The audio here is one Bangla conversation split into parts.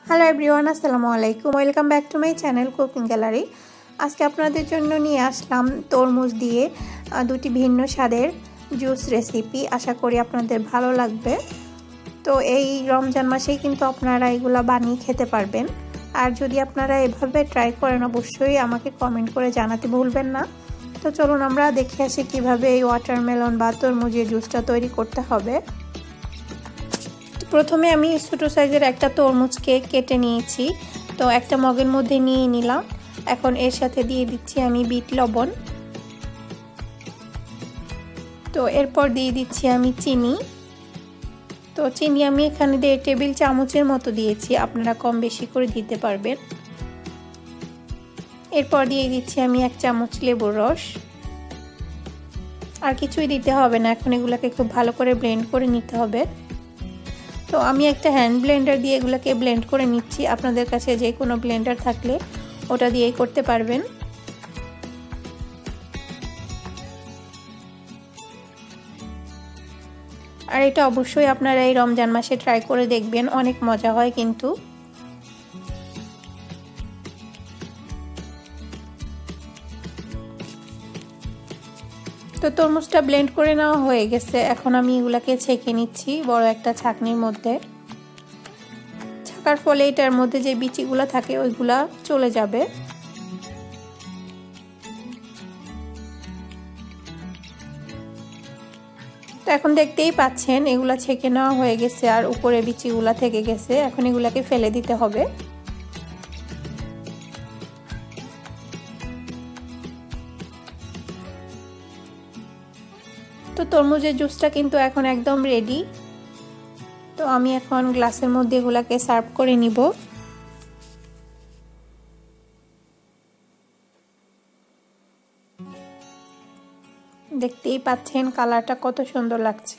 হ্যালো এভরিওয়ান, আসসালামু আলাইকুম। Welcome back to my channel cooking gallery. আজকে আপনাদের জন্য নিয়ে আসলাম তরমুজ দিয়ে দুটি ভিন্ন স্বাদের জুস রেসিপি। আশা করি আপনাদের ভালো লাগবে। তো এই রমজান মাসেই কিন্তু আপনারা এগুলো বানিয়ে খেতে পারবেন। আর যদি আপনারা এভাবে ট্রাই করেন অবশ্যই আমাকে কমেন্ট করে জানাতে ভুলবেন না। তো চলুন আমরা দেখে আসি কীভাবে এই ওয়াটারমেলন বা তরমুজের জুসটা তৈরি করতে হবে। প্রথমে আমি ছোটো সাইজের একটা তরমুজকে কেটে নিয়েছি। তো একটা মগের মধ্যে নিয়ে নিলাম। এখন এর সাথে দিয়ে দিচ্ছি আমি বিট লবণ। তো এরপর দিয়ে দিচ্ছি আমি চিনি। তো চিনি আমি এখানে 1.5 টেবিল চামচের মতো দিয়েছি, আপনারা কম বেশি করে দিতে পারবেন। এরপর দিয়ে দিচ্ছি আমি 1 চামচ লেবুর রস। আর কিছুই দিতে হবে না, এখন এগুলোকে খুব ভালো করে ব্লেন্ড করে নিতে হবে। তো আমি একটা হ্যান্ড ব্লেন্ডার দিয়ে এগুলোকে ব্লেন্ড করে নিচ্ছি। আপনাদের কাছে যে কোনো ব্লেন্ডার থাকলে ওটা দিয়েই করতে পারবেন। আর এটা অবশ্যই আপনারা এই রমজান মাসে ট্রাই করে দেখবেন, অনেক মজা হয় কিন্তু। তো তরমুজটা ব্লেন্ড করে নেওয়া হয়ে গেছে। এখন আমি এগুলাকে ছেঁকে নিচ্ছি বড় একটা ছাঁকনির মধ্যে। ছাঁকার ফলে এটার মধ্যে যে বিচিগুলো থাকে ওইগুলা চলে যাবে। তো এখন দেখতেই পাচ্ছেন এগুলা ছেঁকে নেওয়া হয়ে গেছে আর উপরে বিচিগুলা থেকে গেছে। এখন এগুলাকে ফেলে দিতে হবে। তো তরমুজের জুসটা কিন্তু এখন একদম রেডি। তো আমি এখন গ্লাসের মধ্যে এগুলাকে সার্ভ করে নিব। দেখতেই পাচ্ছেন কালারটা কত সুন্দর লাগছে।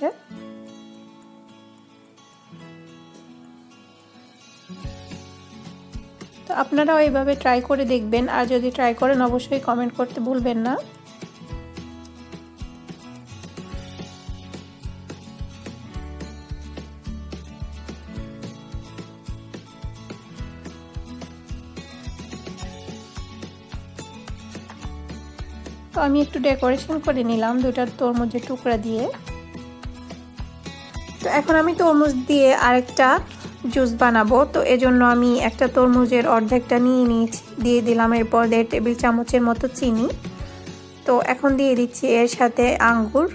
তো আপনারাও এইভাবে ট্রাই করে দেখবেন, আর যদি ট্রাই করেন অবশ্যই কমেন্ট করতে ভুলবেন না। তো আমি একটু ডেকোরেশন করে নিলাম দুটো তরমুজের টুকরা দিয়ে। তো এখন আমি তরমুজ দিয়ে আরেকটা জুস বানাবো। তো এজন্য আমি একটা তরমুজের অর্ধেকটা নিয়ে নিয়েছি, দিয়ে দিলাম এরপর 1.5 টেবিল চামচের মতো চিনি। তো এখন দিয়ে দিচ্ছি এর সাথে আঙ্গুর।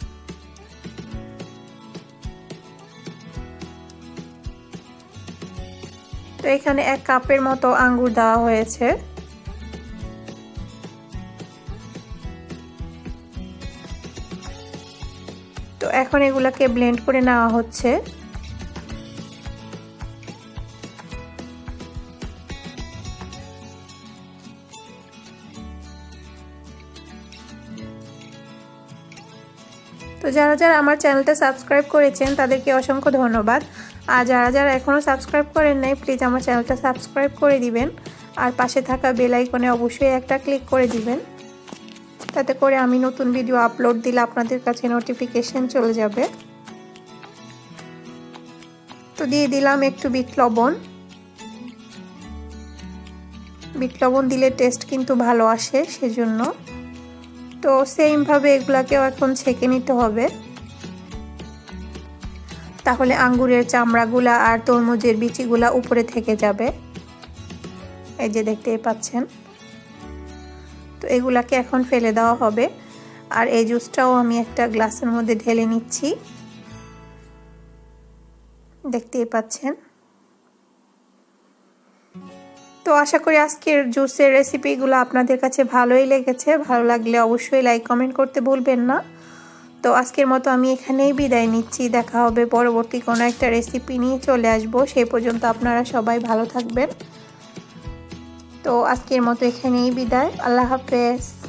তো এখানে 1 কাপের মতো আঙ্গুর দেওয়া হয়েছে। তো এখন এগুলাকে ব্লেন্ড করে নেওয়া হচ্ছে। তো যারা যারা আমার চ্যানেলটা সাবস্ক্রাইব করেছেন তাদেরকে অসংখ্য ধন্যবাদ। আর যারা যারা এখনও সাবস্ক্রাইব করেন নাই প্লিজ আমার চ্যানেলটা সাবস্ক্রাইব করে দিবেন। আর পাশে থাকা বেল আইকনে অবশ্যই একটা ক্লিক করে দিবেন, তাতে করে আমি নতুন ভিডিও আপলোড দিলে আপনাদের কাছে নোটিফিকেশন চলে যাবে। তো দিয়ে দিলাম একটু বিট লবণ। বিট লবণ দিলে টেস্ট কিন্তু ভালো আসে সেজন্য। তো সেমভাবে এগুলাকেও এখন ছেঁকে নিতে হবে, তাহলে আঙ্গুরের চামড়াগুলা আর তরমুজের বিচিগুলা উপরে থেকে যাবে। এই যে দেখতেই পাচ্ছেন। তো এগুলাকে এখন ফেলে দেওয়া হবে। আর এই জুসটাও আমি একটা গ্লাসের মধ্যে ঢেলে নিচ্ছি, দেখতেই পাচ্ছেন। তো আশা করি আজকের জুসের রেসিপিগুলো আপনাদের কাছে ভালোই লেগেছে। ভালো লাগলে অবশ্যই লাইক কমেন্ট করতে ভুলবেন না। তো আজকের মতো আমি এখানেই বিদায় নিচ্ছি। দেখা হবে পরবর্তী কোনো একটা রেসিপি নিয়ে চলে আসবো। সেই পর্যন্ত আপনারা সবাই ভালো থাকবেন। তো আজকের মতো এখানেই বিদায়। আল্লাহ হাফেজ।